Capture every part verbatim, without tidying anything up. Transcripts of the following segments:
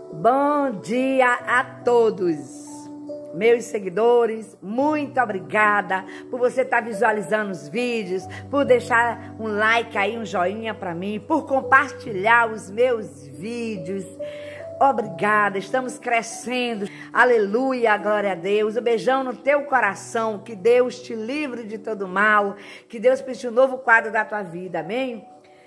Bom dia a todos, meus seguidores. Muito obrigada por você estar visualizando os vídeos, por deixar um like aí, um joinha para mim, por compartilhar os meus vídeos. Obrigada, estamos crescendo. Aleluia, glória a Deus. Um beijão no teu coração. Que Deus te livre de todo mal. Que Deus pinte um novo quadro da tua vida, amém?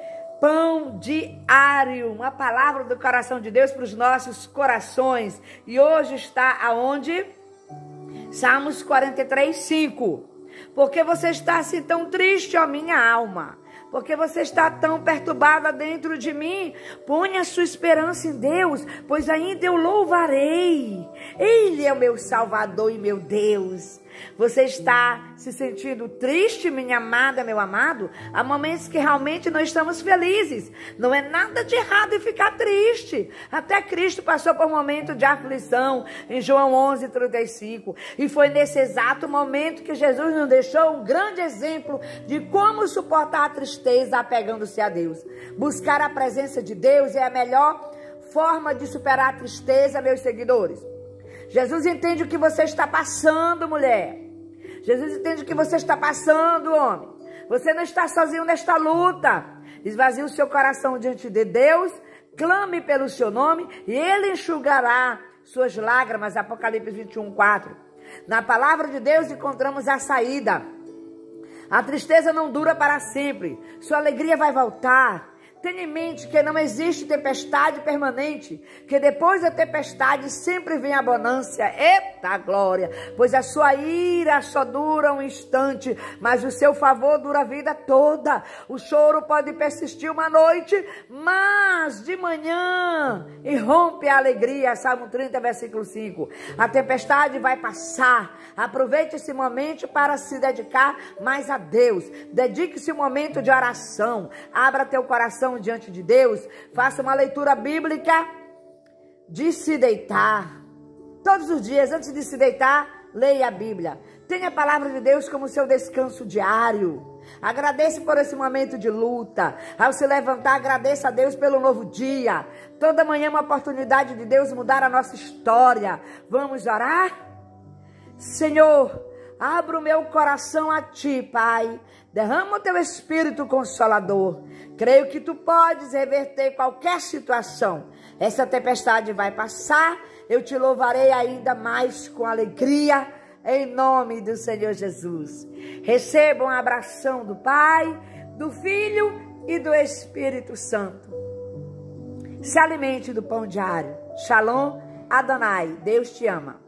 Pão diário, uma palavra do coração de Deus para os nossos corações. E hoje está aonde? Salmos quarenta e três, cinco. Porque você está assim tão triste, ó minha alma? Porque você está tão perturbada dentro de mim? Põe a sua esperança em Deus, pois ainda eu louvarei. Ele é o meu Salvador e meu Deus. Você está se sentindo triste, minha amada, meu amado? Há momentos que realmente não estamos felizes. Não é nada de errado em ficar triste. Até Cristo passou por um momento de aflição, em João onze, trinta e cinco. E foi nesse exato momento que Jesus nos deixou um grande exemplo de como suportar a tristeza apegando-se a Deus. Buscar a presença de Deus é a melhor forma de superar a tristeza, meus seguidores. Jesus entende o que você está passando, mulher. Jesus entende o que você está passando, homem. Você não está sozinho nesta luta. Esvazie o seu coração diante de Deus. Clame pelo seu nome e Ele enxugará suas lágrimas. Apocalipse vinte e um, quatro. Na palavra de Deus encontramos a saída. A tristeza não dura para sempre. Sua alegria vai voltar. Tenha em mente que não existe tempestade permanente, que depois da tempestade sempre vem a bonança. Eita glória! Pois a sua ira só dura um instante, mas o seu favor dura a vida toda. O choro pode persistir uma noite, mas de manhã irrompe a alegria. Salmo trinta, versículo cinco. A tempestade vai passar. Aproveite esse momento para se dedicar mais a Deus. Dedique-se um momento de oração. Abra teu coração diante de Deus, faça uma leitura bíblica de se deitar. Todos os dias, antes de se deitar, leia a Bíblia. Tenha a palavra de Deus como seu descanso diário. Agradeça por esse momento de luta. Ao se levantar, agradeça a Deus pelo novo dia. Toda manhã é uma oportunidade de Deus mudar a nossa história. Vamos orar? Senhor, abra o meu coração a Ti, Pai. Derrama o Teu Espírito Consolador. Creio que Tu podes reverter qualquer situação. Essa tempestade vai passar. Eu Te louvarei ainda mais com alegria, em nome do Senhor Jesus. Receba um abração do Pai, do Filho e do Espírito Santo. Se alimente do pão diário. Shalom Adonai. Deus te ama.